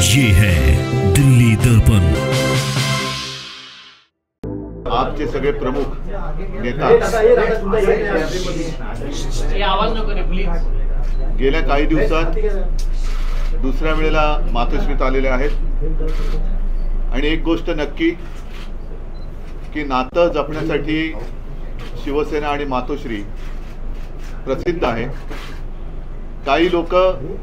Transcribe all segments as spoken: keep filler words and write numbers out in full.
ये है दिल्ली दर्पण। आपचे सगळे प्रमुख नेता गेल्या काही दिवसात दुसऱ्या वेळेला मातोश्रीत आलेले आहेत आणि एक गोष्ट नक्की की नातं जपण्यासाठी शिवसेना आणि मातोश्री प्रसिद्ध आहे। काही लोक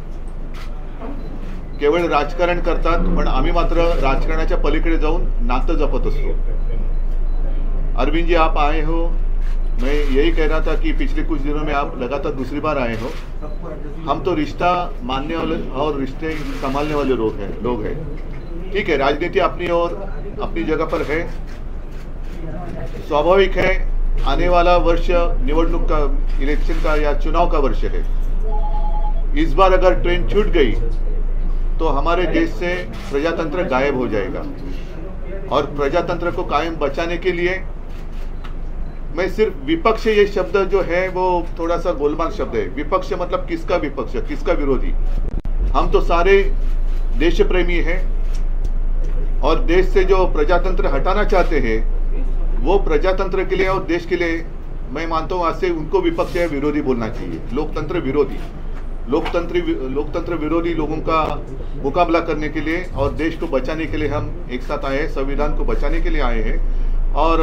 केवळ राजकारण करतात, पण आम्ही मात्र राजकारणाच्या पलीकडे जाऊन नातं जपत असतो। अरविंद जी, आप आए हो, मैं यही कह रहा था कि पिछले कुछ दिनों में आप लगातार दूसरी बार आए हो। हम तो रिश्ता मानने वाले और रिश्ते संभालने वाले लोग हैं लोग हैं ठीक है, राजनीति अपनी और अपनी जगह पर है। स्वाभाविक है, आने वाला वर्ष निवडणूक का, इलेक्शन का या चुनाव का वर्ष है। इस बार अगर ट्रेन छूट गई तो हमारे देश से प्रजातंत्र गायब हो जाएगा और प्रजातंत्र को कायम बचाने के लिए मैं सिर्फ विपक्ष, ये शब्द जो है वो थोड़ा सा गोलमाल शब्द है। विपक्ष मतलब किसका विपक्ष, किसका विरोधी? हम तो सारे देश प्रेमी हैं और देश से जो प्रजातंत्र हटाना चाहते हैं वो प्रजातंत्र के लिए और देश के लिए मैं मानता हूँ आज से उनको विपक्ष या विरोधी बोलना चाहिए। लोकतंत्र विरोधी, लोकतंत्र लोकतंत्र विरोधी लोगों का मुकाबला करने के लिए और देश को बचाने के लिए हम एक साथ आए हैं, संविधान को बचाने के लिए आए हैं। और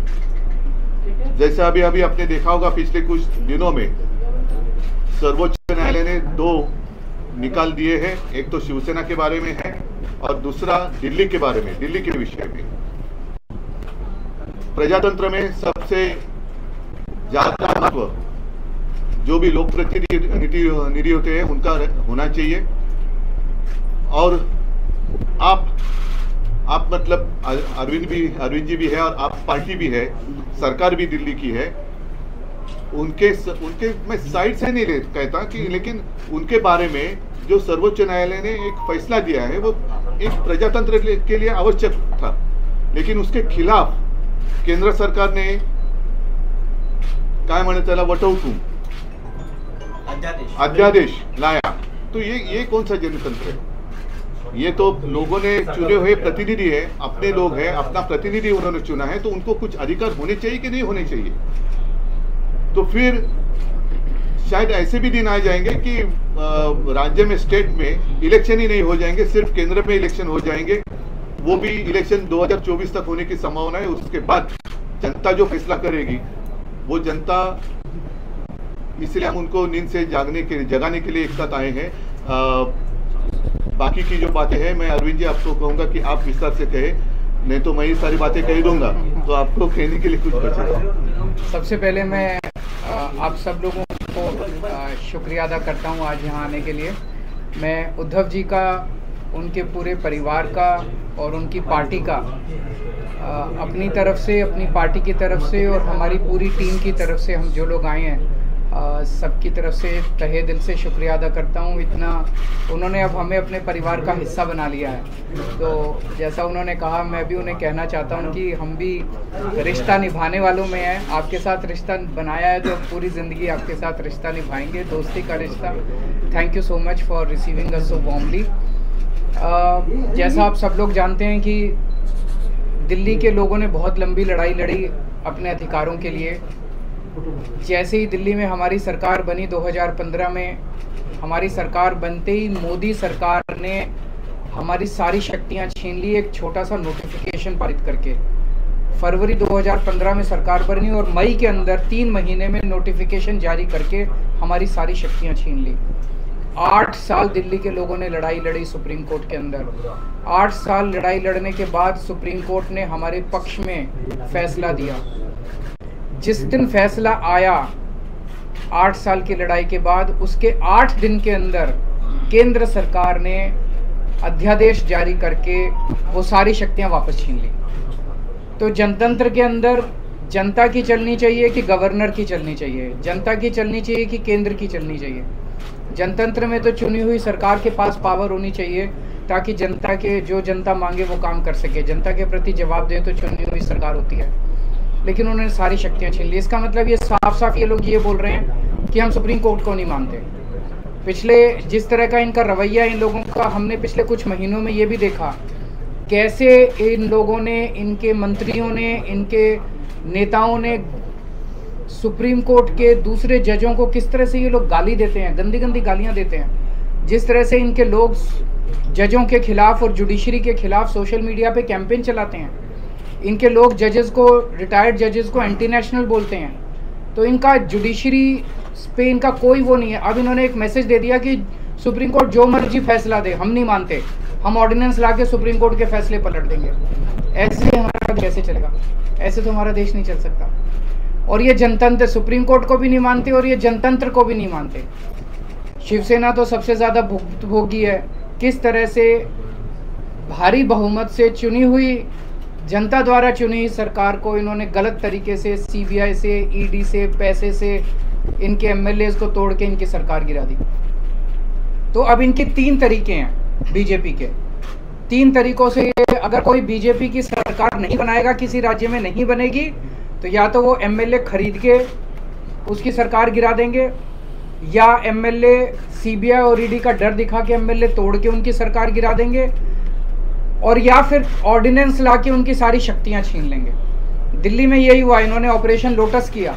जैसे अभी अभी आपने देखा होगा पिछले कुछ दिनों में सर्वोच्च न्यायालय ने दो निकाल दिए हैं, एक तो शिवसेना के बारे में है और दूसरा दिल्ली के बारे में, दिल्ली के विषय में। प्रजातंत्र में सबसे ज्यादा महत्व जो भी लोक प्रतिनिधि होते हैं उनका होना चाहिए। और आप आप मतलब अरविंद भी अरविंद जी भी है और आप पार्टी भी है, सरकार भी दिल्ली की है। उनके उनके मैं साइड से नहीं कहता कि, लेकिन उनके बारे में जो सर्वोच्च न्यायालय ने एक फैसला दिया है वो एक प्रजातंत्र के लिए आवश्यक था, लेकिन उसके खिलाफ केंद्र सरकार ने काय म्हणतात त्याला वटहुकूम अध्यादेश अध्यादेश लाया। तो ये ये कौन सा जनतंत्र है? ये तो लोगों ने चुने हुए प्रतिनिधि है, अपने लोग हैं, अपना प्रतिनिधि उन्होंने चुना है, तो उनको कुछ अधिकार होने चाहिए कि नहीं होने चाहिए? तो फिर शायद ऐसे भी दिन आ जाएंगे कि राज्य में, स्टेट में इलेक्शन ही नहीं हो जाएंगे, सिर्फ केंद्र में इलेक्शन हो जाएंगे। वो भी इलेक्शन दो हज़ार चौबीस तक होने की संभावना है। उसके बाद जनता जो फैसला करेगी वो जनता, इसलिए हम उनको नींद से जागने के जगाने के लिए एक साथ आए हैं। आ, बाकी की जो बातें हैं मैं अरविंद जी आपको कहूँगा कि आप विस्तार से कहें, नहीं तो मैं ये सारी बातें कह दूंगा तो आपको कहने के लिए कुछ बचेगा। सबसे पहले मैं आप सब लोगों को शुक्रिया अदा करता हूँ आज यहाँ आने के लिए। मैं उद्धव जी का, उनके पूरे परिवार का और उनकी पार्टी का अपनी तरफ से, अपनी पार्टी की तरफ से और हमारी पूरी टीम की तरफ से, हम जो लोग आए हैं सबकी तरफ से तहे दिल से शुक्रिया अदा करता हूँ। इतना उन्होंने अब हमें अपने परिवार का हिस्सा बना लिया है। तो जैसा उन्होंने कहा, मैं भी उन्हें कहना चाहता हूँ कि हम भी रिश्ता निभाने वालों में हैं। आपके साथ रिश्ता बनाया है तो पूरी ज़िंदगी आपके साथ रिश्ता निभाएंगे, दोस्ती का रिश्ता। Thank you so much for receiving us so warmly. जैसा आप सब लोग जानते हैं कि दिल्ली के लोगों ने बहुत लंबी लड़ाई लड़ी अपने अधिकारों के लिए। जैसे ही दिल्ली में हमारी सरकार बनी दो हज़ार पंद्रह में, हमारी सरकार बनते ही मोदी सरकार ने हमारी सारी शक्तियां छीन ली एक छोटा सा नोटिफिकेशन पारित करके। फरवरी दो हज़ार पंद्रह में सरकार बनी और मई के अंदर तीन महीने में नोटिफिकेशन जारी करके हमारी सारी शक्तियां छीन ली। आठ साल दिल्ली के लोगों ने लड़ाई लड़ी सुप्रीम कोर्ट के अंदर। आठ साल लड़ाई लड़ने के बाद सुप्रीम कोर्ट ने हमारे पक्ष में फैसला दिया। जिस दिन फैसला आया आठ साल की लड़ाई के बाद, उसके आठ दिन के अंदर केंद्र सरकार ने अध्यादेश जारी करके वो सारी शक्तियां वापस छीन ली। तो जनतंत्र के अंदर जनता की चलनी चाहिए कि गवर्नर की चलनी चाहिए, जनता की चलनी चाहिए कि केंद्र की चलनी चाहिए। जनतंत्र में तो चुनी हुई सरकार के पास पावर होनी चाहिए ताकि जनता के, जो जनता मांगे वो काम कर सके, जनता के प्रति जवाब दे तो चुनी हुई सरकार होती है। लेकिन उन्होंने सारी शक्तियां छीन ली। इसका मतलब ये साफ साफ ये लोग ये बोल रहे हैं कि हम सुप्रीम कोर्ट को नहीं मानते। पिछले जिस तरह का इनका रवैया इन लोगों का हमने पिछले कुछ महीनों में ये भी देखा कैसे इन लोगों ने, इनके मंत्रियों ने, इनके नेताओं ने सुप्रीम कोर्ट के दूसरे जजों को किस तरह से ये लोग गाली देते हैं, गंदी गंदी गालियां देते हैं। जिस तरह से इनके लोग जजों के खिलाफ और जुडिशरी के खिलाफ सोशल मीडिया पे कैंपेन चलाते हैं, इनके लोग जजेस को, रिटायर्ड जजेस को एंटी नेशनल बोलते हैं। तो इनका जुडिशरी पे इनका कोई वो नहीं है। अब इन्होंने एक मैसेज दे दिया कि सुप्रीम कोर्ट जो मर्जी फैसला दे, हम नहीं मानते, हम ऑर्डिनेंस ला के सुप्रीम कोर्ट के फैसले पलट देंगे। ऐसे हमारा कैसे चलेगा? ऐसे तो हमारा देश नहीं चल सकता। और ये जनतंत्र सुप्रीम कोर्ट को भी नहीं मानते और ये जनतंत्र को भी नहीं मानते। शिवसेना तो सबसे ज़्यादा भुगतभोगी है। किस तरह से भारी बहुमत से चुनी हुई, जनता द्वारा चुनी हुई सरकार को इन्होंने गलत तरीके से सीबीआई से, ईडी से, पैसे से इनके एमएलए को तोड़ के इनकी सरकार गिरा दी। तो अब इनके तीन तरीके हैं बीजेपी के। तीन तरीकों से अगर कोई बीजेपी की सरकार नहीं बनाएगा, किसी राज्य में नहीं बनेगी, तो या तो वो एमएलए खरीद के उसकी सरकार गिरा देंगे, या एमएलए सीबीआई और ईडी का डर दिखा के एमएलए तोड़ के उनकी सरकार गिरा देंगे, और या फिर ऑर्डिनेंस ला के उनकी सारी शक्तियां छीन लेंगे। दिल्ली में यही हुआ। इन्होंने ऑपरेशन लोटस किया,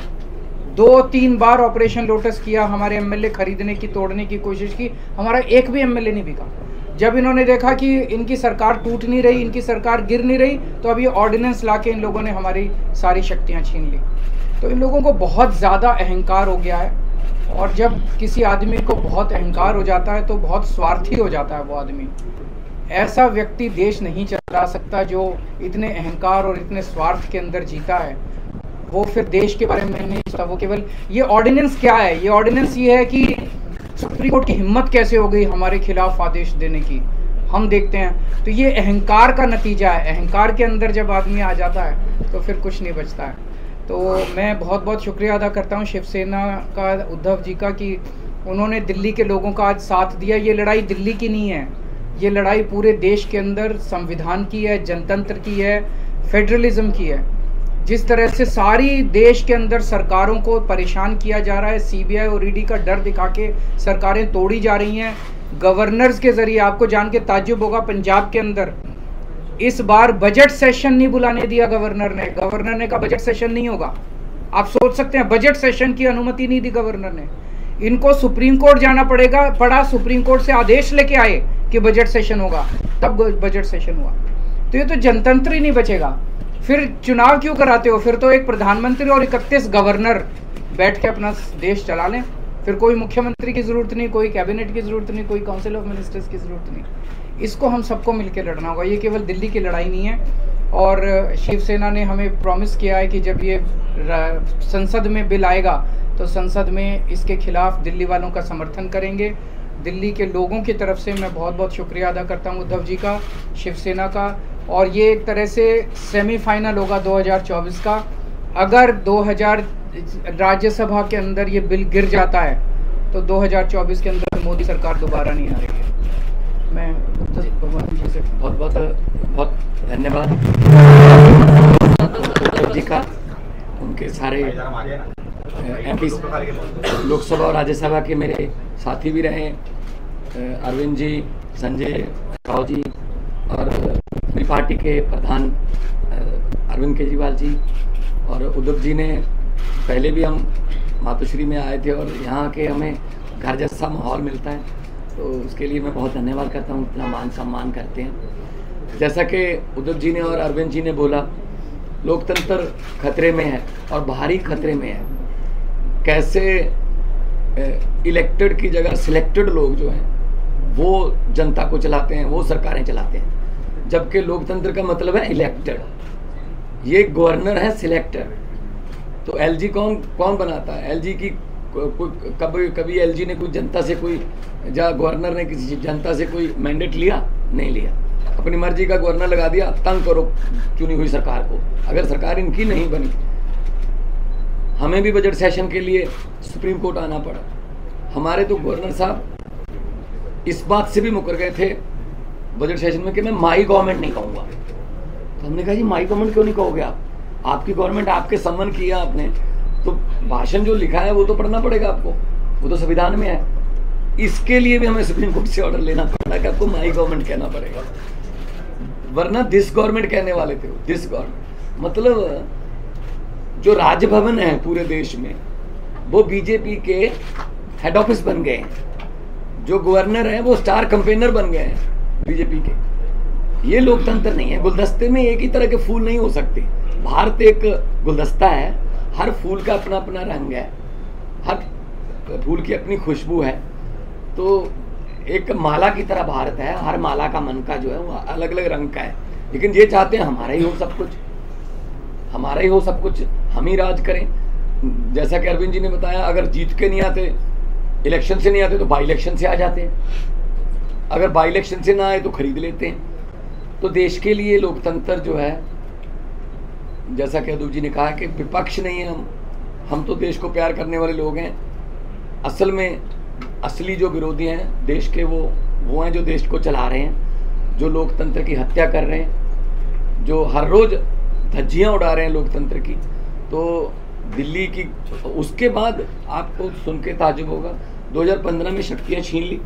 दो तीन बार ऑपरेशन लोटस किया, हमारे एमएलए खरीदने की, तोड़ने की कोशिश की, हमारा एक भी एमएलए नहीं बिका। जब इन्होंने देखा कि इनकी सरकार टूट नहीं रही, इनकी सरकार गिर नहीं रही, तो अब ये ऑर्डिनेंस ला के इन लोगों ने हमारी सारी शक्तियाँ छीन ली। तो इन लोगों को बहुत ज़्यादा अहंकार हो गया है, और जब किसी आदमी को बहुत अहंकार हो जाता है तो बहुत स्वार्थी हो जाता है वो आदमी। ऐसा व्यक्ति देश नहीं चला सकता जो इतने अहंकार और इतने स्वार्थ के अंदर जीता है। वो फिर देश के बारे में नहीं सोचता, वो केवल ये ऑर्डिनेंस क्या है, ये ऑर्डिनेंस ये है कि सुप्रीम कोर्ट की हिम्मत कैसे हो गई हमारे खिलाफ आदेश देने की, हम देखते हैं। तो ये अहंकार का नतीजा है। अहंकार के अंदर जब आदमी आ जाता है तो फिर कुछ नहीं बचता है। तो मैं बहुत बहुत शुक्रिया अदा करता हूँ शिवसेना का, उद्धव जी का, कि उन्होंने दिल्ली के लोगों का आज साथ दिया। ये लड़ाई दिल्ली की नहीं है, ये लड़ाई पूरे देश के अंदर संविधान की है, जनतंत्र की है, फेडरलिज्म की है। जिस तरह से सारी देश के अंदर सरकारों को परेशान किया जा रहा है, सीबीआई और ईडी का डर दिखा के सरकारें तोड़ी जा रही हैं गवर्नर्स के जरिए। आपको जान के ताज्जुब होगा, पंजाब के अंदर इस बार बजट सेशन नहीं बुलाने दिया गवर्नर ने। गवर्नर ने कहा बजट सेशन नहीं होगा। आप सोच सकते हैं, बजट सेशन की अनुमति नहीं दी गवर्नर ने। इनको सुप्रीम कोर्ट जाना पड़ेगा पड़ा, सुप्रीम कोर्ट से आदेश लेके आए कि बजट सेशन होगा, तब बजट सेशन हुआ। तो ये तो जनतंत्र ही नहीं बचेगा। फिर चुनाव क्यों कराते हो? फिर तो एक प्रधानमंत्री और इकतीस गवर्नर बैठ के अपना देश चला लें। फिर कोई मुख्यमंत्री की ज़रूरत नहीं, कोई कैबिनेट की ज़रूरत नहीं, कोई काउंसिल ऑफ मिनिस्टर्स की ज़रूरत नहीं। इसको हम सबको मिलकर लड़ना होगा। ये केवल दिल्ली की लड़ाई नहीं है। और शिवसेना ने हमें प्रॉमिस किया है कि जब ये संसद में बिल आएगा तो संसद में इसके खिलाफ दिल्ली वालों का समर्थन करेंगे। दिल्ली के लोगों की तरफ से मैं बहुत बहुत शुक्रिया अदा करता हूँ उद्धव जी का, शिवसेना का। और ये एक तरह से सेमीफाइनल होगा दो हज़ार चौबीस का। अगर दो हज़ार राज्यसभा के अंदर ये बिल गिर जाता है तो दो हज़ार चौबीस के अंदर मोदी सरकार दोबारा नहीं आ रही है। मैं भगवान जी से बहुत बहुत बहुत धन्यवाद उद्धव जी का, उनके सारे एमपी लोकसभा और राज्यसभा के मेरे साथी भी रहे, अरविंद जी, संजय राव जी, और मेरी पार्टी के प्रधान अरविंद केजरीवाल जी, और उद्धव जी ने पहले भी हम मातोश्री में आए थे और यहाँ के हमें घर जैसा माहौल मिलता है, तो उसके लिए मैं बहुत धन्यवाद करता हूँ, इतना मान सम्मान करते हैं। जैसा कि उद्धव जी ने और अरविंद जी ने बोला, लोकतंत्र खतरे में है और भारी खतरे में है। कैसे इलेक्टेड की जगह सिलेक्टेड लोग जो हैं वो जनता को चलाते हैं, वो सरकारें चलाते हैं, जबकि लोकतंत्र का मतलब है इलेक्टेड। ये गवर्नर है सिलेक्टेड। तो एलजी कौन कौन बनाता है? एलजी की कोई कभी कभी एलजी ने कोई जनता से कोई या गवर्नर ने किसी जनता से कोई मैंडेट लिया? नहीं लिया। अपनी मर्जी का गवर्नर लगा दिया, तंग करो चुनी हुई सरकार को। अगर सरकार इनकी नहीं बनी, हमें भी बजट सेशन के लिए सुप्रीम कोर्ट आना पड़ा। हमारे तो गवर्नर साहब इस बात से भी मुकर गए थे बजट सेशन में कि मैं माई गवर्नमेंट नहीं कहूँगा। तो हमने कहा जी माई गवर्नमेंट क्यों नहीं कहोगे आप? आपकी गवर्नमेंट, आपके सम्मान किया आपने, तो भाषण जो लिखा है वो तो पढ़ना पड़ेगा आपको, वो तो संविधान में है। इसके लिए भी हमें सुप्रीम कोर्ट से ऑर्डर लेना पड़ा कि आपको माई गवर्नमेंट कहना पड़ेगा, वरना दिस गवर्नमेंट कहने वाले थे। दिस गवर्नमेंट मतलब जो राजभवन है पूरे देश में वो बीजेपी के हेड ऑफिस बन गए हैं, जो गवर्नर हैं वो स्टार कैंपेनर बन गए हैं बीजेपी के। ये लोकतंत्र नहीं है। गुलदस्ते में एक ही तरह के फूल नहीं हो सकते। भारत एक गुलदस्ता है, हर फूल का अपना अपना रंग है, हर फूल की अपनी खुशबू है। तो एक माला की तरह भारत है, हर माला का मन का जो है वो अलग अलग रंग का है। लेकिन ये चाहते हैं हमारा ही हो सब कुछ, हमारा ही हो सब कुछ, हम ही राज करें। जैसा कि अरविंद जी ने बताया, अगर जीत के नहीं आते, इलेक्शन से नहीं आते तो बाई इलेक्शन से आ जाते हैं, अगर बाई इलेक्शन से ना आए तो खरीद लेते हैं। तो देश के लिए लोकतंत्र जो है, जैसा कि अदूप जी ने कहा कि विपक्ष नहीं है हम हम तो देश को प्यार करने वाले लोग हैं। असल में असली जो विरोधी हैं देश के वो वो हैं जो देश को चला रहे हैं, जो लोकतंत्र की हत्या कर रहे हैं, जो हर रोज़ धज्जियाँ उड़ा रहे हैं लोकतंत्र की। तो दिल्ली की उसके बाद आपको सुन के ताजुब होगा, दो हज़ार पंद्रह में शक्तियाँ छीन ली,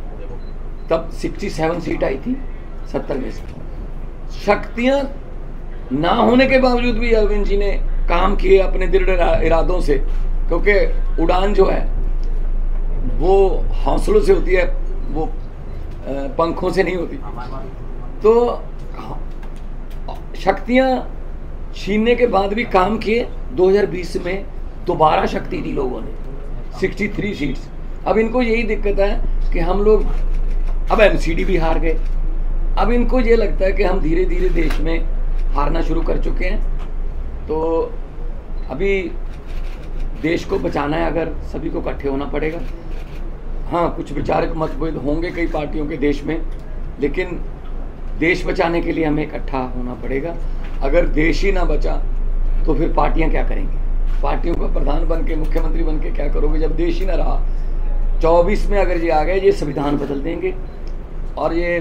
तब सड़सठ सीट आई थी सत्तर में से। शक्तियाँ ना होने के बावजूद भी अरविंद जी ने काम किए अपने दृढ़ इरादों से, क्योंकि उड़ान जो है वो हौसलों से होती है, वो पंखों से नहीं होती। तो शक्तियाँ छीनने के बाद भी काम किए। दो हज़ार बीस में दोबारा शक्ति दी लोगों ने, तिरसठ सीट्स। अब इनको यही दिक्कत है कि हम लोग अब एमसीडी भी हार गए। अब इनको ये लगता है कि हम धीरे धीरे देश में हारना शुरू कर चुके हैं। तो अभी देश को बचाना है, अगर सभी को इकट्ठे होना पड़ेगा। हाँ, कुछ विचारक मतभेद होंगे कई पार्टियों के देश में, लेकिन देश बचाने के लिए हमें इकट्ठा होना पड़ेगा। अगर देश ही ना बचा तो फिर पार्टियां क्या करेंगी? पार्टियों का प्रधान बन के, मुख्यमंत्री बन के क्या करोगे जब देश ही ना रहा? चौबीस में अगर ये आ गए, ये संविधान बदल देंगे। और ये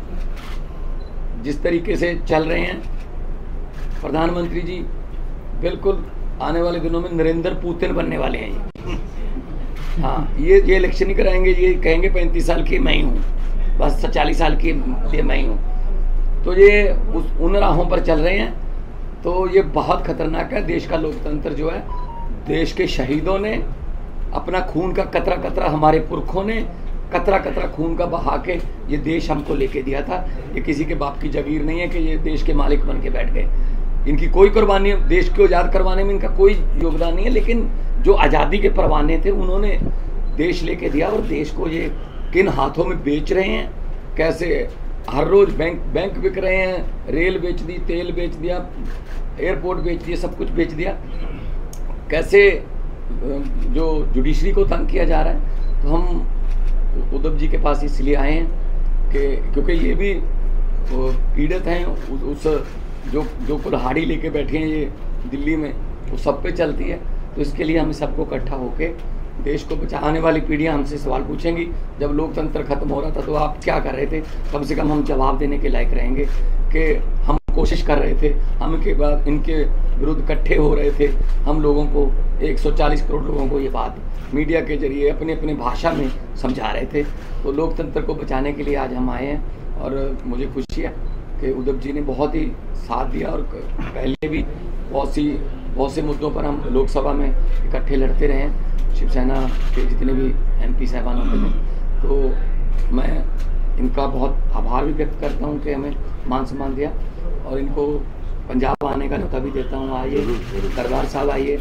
जिस तरीके से चल रहे हैं प्रधानमंत्री जी, बिल्कुल आने वाले दिनों में नरेंद्र पुतिन बनने वाले हैं ये। हाँ, ये ये इलेक्शन ही कराएंगे, ये कहेंगे पैंतीस साल की मैं ही हूँ, बस चालीस साल की ये मैं ही हूँ। तो ये उस उन राहों पर चल रहे हैं। तो ये बहुत खतरनाक है। देश का लोकतंत्र जो है, देश के शहीदों ने अपना खून का कतरा कतरा, हमारे पुरखों ने कतरा कतरा खून का बहा के ये देश हमको लेके दिया था। ये किसी के बाप की जागीर नहीं है कि ये देश के मालिक बन के बैठ गए। इनकी कोई कुर्बानी, देश को आज़ाद करवाने में इनका कोई योगदान नहीं है, लेकिन जो आज़ादी के परवाने थे उन्होंने देश लेके दिया। और देश को ये किन हाथों में बेच रहे हैं, कैसे हर रोज़ बैंक बैंक बिक रहे हैं, रेल बेच दी, तेल बेच दिया, एयरपोर्ट बेच दिया, सब कुछ बेच दिया। कैसे जो जुडिशरी को तंग किया जा रहा है। तो हम उद्धव जी के पास इसलिए आए हैं कि क्योंकि ये भी पीड़ित हैं। उस, उस जो जो कुल्हाड़ी लेके बैठे हैं ये दिल्ली में, वो सब पे चलती है। तो इसके लिए हम सबको इकट्ठा होके देश को बचा। आने वाली पीढ़ियां हमसे सवाल पूछेंगी, जब लोकतंत्र खत्म हो रहा था तो आप क्या कर रहे थे? कम से कम हम जवाब देने के लायक रहेंगे कि हम कोशिश कर रहे थे, हम के बाद इनके विरुद्ध इकट्ठे हो रहे थे। हम लोगों को, एक सौ चालीस करोड़ लोगों को ये बात मीडिया के जरिए अपने अपने भाषा में समझा रहे थे। तो लोकतंत्र को बचाने के लिए आज हम आए हैं। और मुझे खुशी है कि उद्धव जी ने बहुत ही साथ दिया, और पहले भी बहुत सी बहुत से मुद्दों पर हम लोकसभा में इकट्ठे लड़ते रहे हैं, शिवसेना के जितने भी एमपी साहबान होते थे। तो मैं इनका बहुत आभार भी व्यक्त करता हूं कि हमें मान सम्मान दिया, और इनको पंजाब आने का न्योता भी देता हूं। आइए दरबार साहब, आइए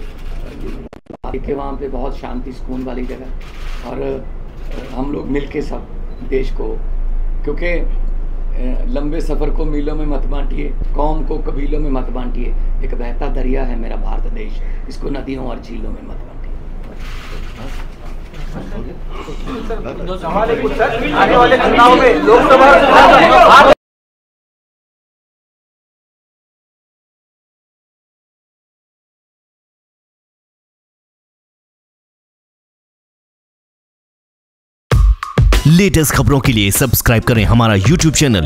के वहाँ पे बहुत शांति सुकून वाली जगह, और हम लोग मिल के सब देश को, क्योंकि लंबे सफ़र को मीलों में मत बांटिए, कौम को कबीलों में मत बांटिए। एक बहता दरिया है मेरा भारत देश, इसको नदियों और झीलों में मत बांटिए। आने वाले चुनाव में लोकसभा लेटेस्ट खबरों के लिए सब्सक्राइब करें हमारा यूट्यूब चैनल